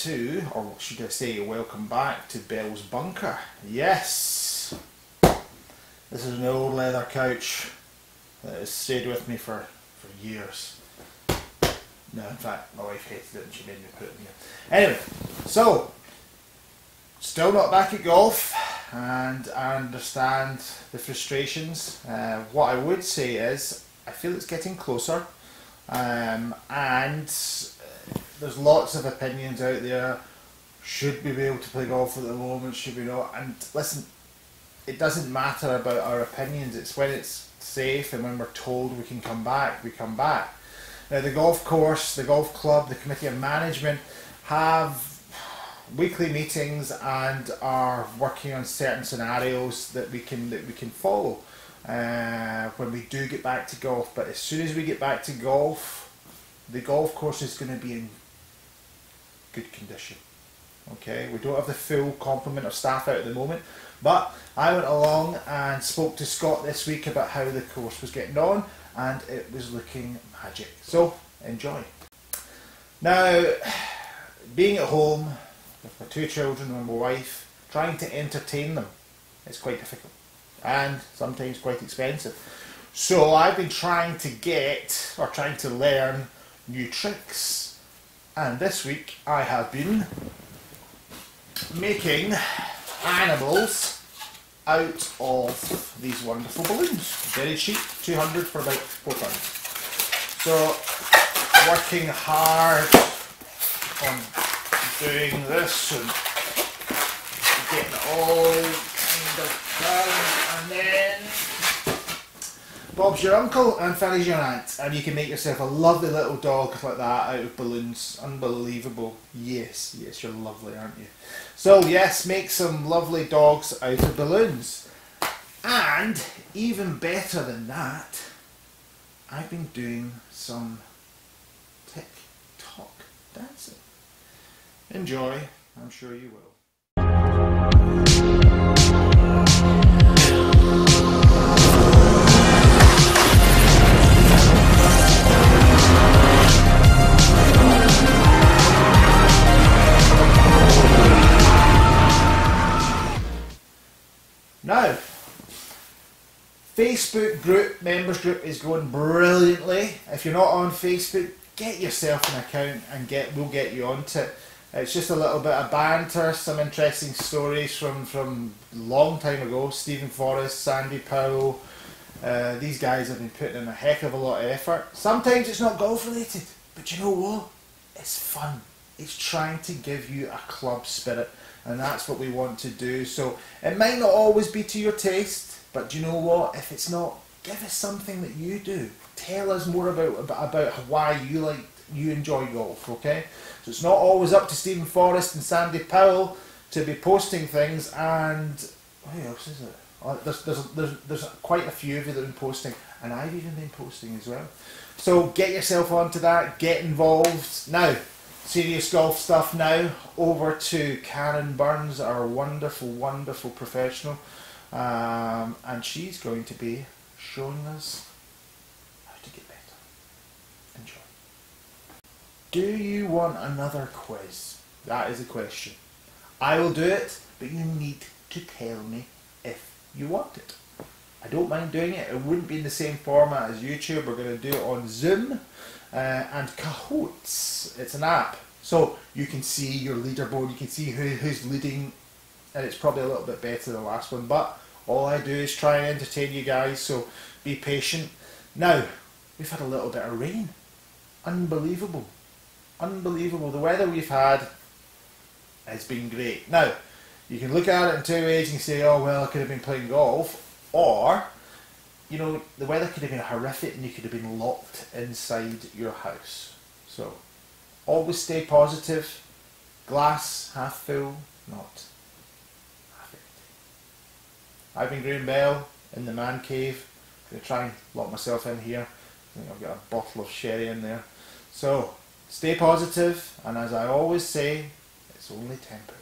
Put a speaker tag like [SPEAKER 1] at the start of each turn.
[SPEAKER 1] to, or should I say, welcome back to Bell's Bunker. Yes, this is an old leather couch that has stayed with me for years. No, in fact, my wife hated it and she made me put it in here. Anyway, so, still not back at golf, and I understand the frustrations. What I would say is, I feel it's getting closer, and there's lots of opinions out there. Should we be able to play golf at the moment? Should we not? And listen, it doesn't matter about our opinions. It's when it's safe and when we're told we can come back, we come back. Now the golf course, the golf club, the committee of management have weekly meetings and are working on certain scenarios that we can follow when we do get back to golf. But as soon as we get back to golf, the golf course is going to be in good condition. Okay, we don't have the full complement of staff out at the moment, but I went along and spoke to Scott this week about how the course was getting on, and it was looking magic. So enjoy. Now, being at home with my two children and my wife, trying to entertain them is quite difficult and sometimes quite expensive. So I've been trying to learn new tricks. And this week I have been making animals out of these wonderful balloons. Very cheap, 200 for about £4. So working hard on doing this and getting it all kind of done, and then Bob's your uncle and Fanny's your aunt, and you can make yourself a lovely little dog like that out of balloons. Unbelievable. Yes, yes, you're lovely, aren't you? So yes, make some lovely dogs out of balloons. And even better than that, I've been doing some TikTok dancing. Enjoy, I'm sure you will. Now, Facebook group, members group is going brilliantly. If you're not on Facebook, get yourself an account and we'll get you onto it. It's just a little bit of banter, some interesting stories from a long time ago. Stephen Forrest, Sandy Powell, these guys have been putting in a heck of a lot of effort. Sometimes it's not golf related, but you know what? It's fun. It's trying to give you a club spirit, and that's what we want to do. So it might not always be to your taste, but you know what? If it's not, give us something that you do. Tell us more about why you enjoy golf, okay? So it's not always up to Stephen Forrest and Sandy Powell to be posting things, and who else is it? Oh, there's quite a few of you that have been posting, and I've even been posting as well. So get yourself onto that, get involved. Now, serious golf stuff now, over to Karen Burns, our wonderful, wonderful professional, and she's going to be showing us how to get better. Enjoy. Do you want another quiz? That is the question. I will do it, but you need to tell me if you want it. I don't mind doing it. It wouldn't be in the same format as YouTube. We're going to do it on Zoom and Kahoots. It's an app, so you can see your leaderboard. You can see who's leading, and it's probably a little bit better than the last one. But all I do is try and entertain you guys. So be patient. Now we've had a little bit of rain. Unbelievable, unbelievable. The weather we've had has been great. Now you can look at it in two ways and say, oh well, I could have been playing golf. Or, you know, the weather could have been horrific and you could have been locked inside your house. So, always stay positive. Glass half full, not half empty. I've been Graham Bell in the man cave. I'm going to try and lock myself in here. I think I've got a bottle of sherry in there. So, stay positive, and as I always say, it's only temporary.